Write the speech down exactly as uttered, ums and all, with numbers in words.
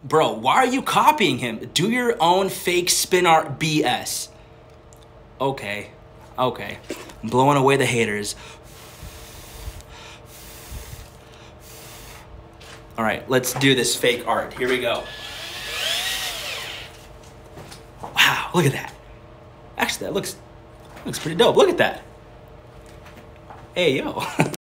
Bro, why are you copying him? Do your own fake spin art B S. Okay, okay. I'm blowing away the haters. All right, let's do this fake art. Here we go. Wow, look at that. Actually, that looks, looks pretty dope. Look at that. Hey, yo.